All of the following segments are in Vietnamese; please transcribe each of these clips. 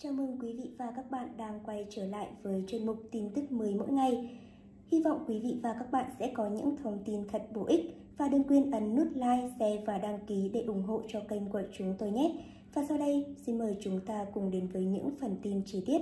Chào mừng quý vị và các bạn đang quay trở lại với chuyên mục tin tức mới mỗi ngày. Hy vọng quý vị và các bạn sẽ có những thông tin thật bổ ích và đừng quên ấn nút like, share và đăng ký để ủng hộ cho kênh của chúng tôi nhé. Và sau đây, xin mời chúng ta cùng đến với những phần tin chi tiết.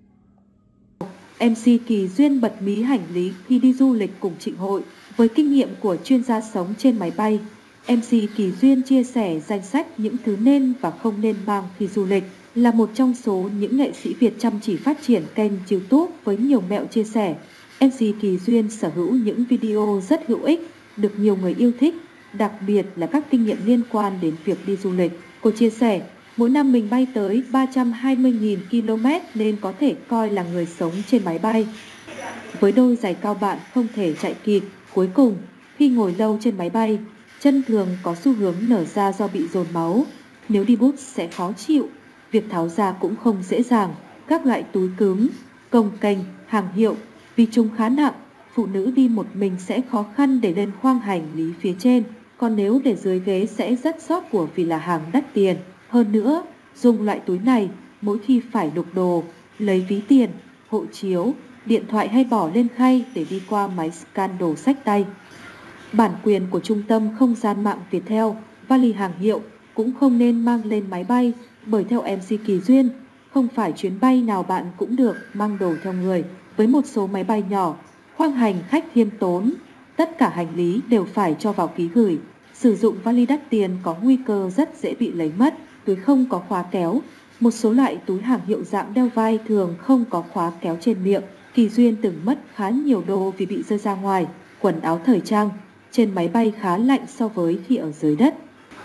MC Kỳ Duyên bật mí hành lý khi đi du lịch cùng Trịnh Hội. Với kinh nghiệm của chuyên gia sống trên máy bay, MC Kỳ Duyên chia sẻ danh sách những thứ nên và không nên mang khi du lịch. Là một trong số những nghệ sĩ Việt chăm chỉ phát triển kênh YouTube với nhiều mẹo chia sẻ, MC Kỳ Duyên sở hữu những video rất hữu ích, được nhiều người yêu thích, đặc biệt là các kinh nghiệm liên quan đến việc đi du lịch. Cô chia sẻ, mỗi năm mình bay tới 320.000 km nên có thể coi là người sống trên máy bay. Với đôi giày cao bạn không thể chạy kịp, cuối cùng, khi ngồi lâu trên máy bay, chân thường có xu hướng nở ra do bị dồn máu. Nếu đi bút sẽ khó chịu, việc tháo ra cũng không dễ dàng. Các loại túi cứng, cồng kềnh, hàng hiệu, vì chúng khá nặng, phụ nữ đi một mình sẽ khó khăn để lên khoang hành lý phía trên. Còn nếu để dưới ghế sẽ rất xót của vì là hàng đắt tiền. Hơn nữa, dùng loại túi này mỗi khi phải đục đồ, lấy ví tiền, hộ chiếu, điện thoại hay bỏ lên khay để đi qua máy scan đồ xách tay. Bản quyền của Trung tâm Không gian mạng Viettel, vali hàng hiệu cũng không nên mang lên máy bay, bởi theo MC Kỳ Duyên, không phải chuyến bay nào bạn cũng được mang đồ theo người. Với một số máy bay nhỏ, khoang hành khách khiêm tốn, tất cả hành lý đều phải cho vào ký gửi. Sử dụng vali đắt tiền có nguy cơ rất dễ bị lấy mất. Túi không có khóa kéo. Một số loại túi hàng hiệu dạng đeo vai thường không có khóa kéo trên miệng. Kỳ Duyên từng mất khá nhiều đồ vì bị rơi ra ngoài. Quần áo thời trang trên máy bay khá lạnh so với khi ở dưới đất.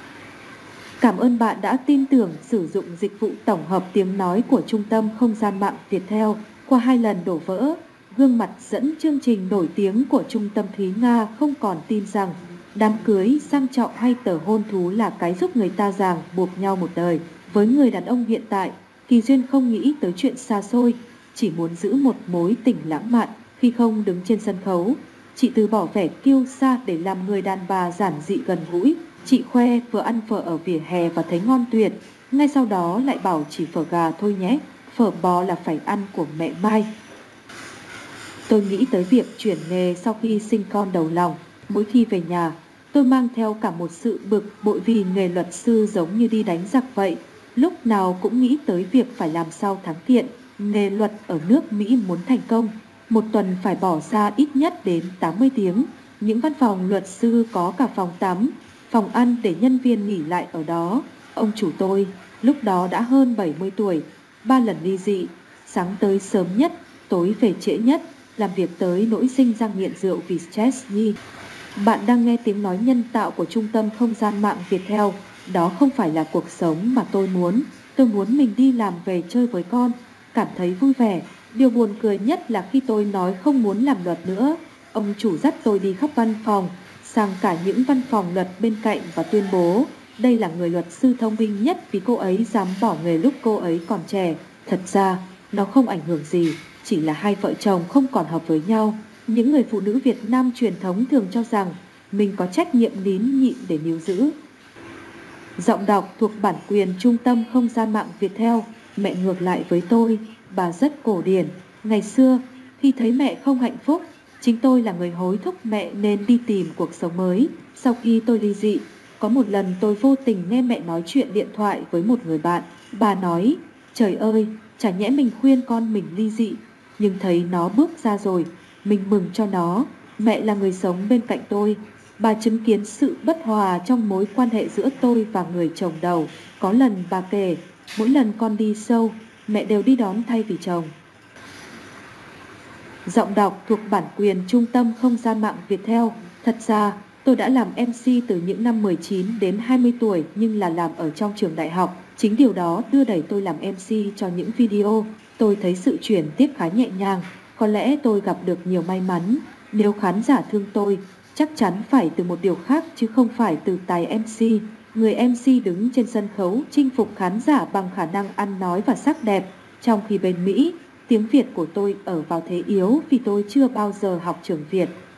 Cảm ơn bạn đã tin tưởng sử dụng dịch vụ tổng hợp tiếng nói của Trung tâm Không gian mạng Viettel. Qua 2 lần đổ vỡ, gương mặt dẫn chương trình nổi tiếng của Trung tâm Thúy Nga không còn tin rằng đám cưới sang trọng hay tờ hôn thú là cái giúp người ta ràng buộc nhau một đời. Với người đàn ông hiện tại, Kỳ Duyên không nghĩ tới chuyện xa xôi, chỉ muốn giữ một mối tình lãng mạn. Khi không đứng trên sân khấu, chị từ bỏ vẻ kiêu sa để làm người đàn bà giản dị gần gũi. Chị khoe vừa ăn phở ở vỉa hè và thấy ngon tuyệt, ngay sau đó lại bảo chỉ phở gà thôi nhé, phở bò là phải ăn của mẹ Mai. Tôi nghĩ tới việc chuyển nghề sau khi sinh con đầu lòng. Mỗi khi về nhà, tôi mang theo cả một sự bực bội vì nghề luật sư giống như đi đánh giặc vậy. Lúc nào cũng nghĩ tới việc phải làm sao thắng kiện. Nghề luật ở nước Mỹ muốn thành công, một tuần phải bỏ ra ít nhất đến 80 tiếng. Những văn phòng luật sư có cả phòng tắm, phòng ăn để nhân viên nghỉ lại ở đó. Ông chủ tôi lúc đó đã hơn 70 tuổi, 3 lần ly dị, sáng tới sớm nhất, tối về trễ nhất, làm việc tới nỗi sinh ra nghiện rượu vì stress nhi. Bạn đang nghe tiếng nói nhân tạo của Trung tâm Không gian mạng Viettel. Đó không phải là cuộc sống mà tôi muốn. Tôi muốn mình đi làm về chơi với con, cảm thấy vui vẻ. Điều buồn cười nhất là khi tôi nói không muốn làm luật nữa, ông chủ dắt tôi đi khắp văn phòng, sang cả những văn phòng luật bên cạnh và tuyên bố đây là người luật sư thông minh nhất vì cô ấy dám bỏ nghề lúc cô ấy còn trẻ. Thật ra, nó không ảnh hưởng gì, chỉ là hai vợ chồng không còn hợp với nhau. Những người phụ nữ Việt Nam truyền thống thường cho rằng mình có trách nhiệm nín nhịn để níu giữ. Giọng đọc thuộc bản quyền Trung tâm Không gian mạng Viettel. Mẹ ngược lại với tôi, bà rất cổ điển. Ngày xưa, khi thấy mẹ không hạnh phúc, chính tôi là người hối thúc mẹ nên đi tìm cuộc sống mới. Sau khi tôi ly dị, có một lần tôi vô tình nghe mẹ nói chuyện điện thoại với một người bạn. Bà nói, trời ơi, chả nhẽ mình khuyên con mình ly dị, nhưng thấy nó bước ra rồi, mình mừng cho nó. Mẹ là người sống bên cạnh tôi. Bà chứng kiến sự bất hòa trong mối quan hệ giữa tôi và người chồng đầu. Có lần bà kể, mỗi lần con đi sâu, mẹ đều đi đón thay vì chồng. Giọng đọc thuộc bản quyền Trung tâm Không gian mạng Viettel. Thật ra, tôi đã làm MC từ những năm 19 đến 20 tuổi nhưng là làm ở trong trường đại học. Chính điều đó đưa đẩy tôi làm MC cho những video. Tôi thấy sự chuyển tiếp khá nhẹ nhàng. Có lẽ tôi gặp được nhiều may mắn. Nếu khán giả thương tôi, chắc chắn phải từ một điều khác chứ không phải từ tài MC. Người MC đứng trên sân khấu chinh phục khán giả bằng khả năng ăn nói và sắc đẹp. Trong khi bên Mỹ, tiếng Việt của tôi ở vào thế yếu vì tôi chưa bao giờ học trường Việt.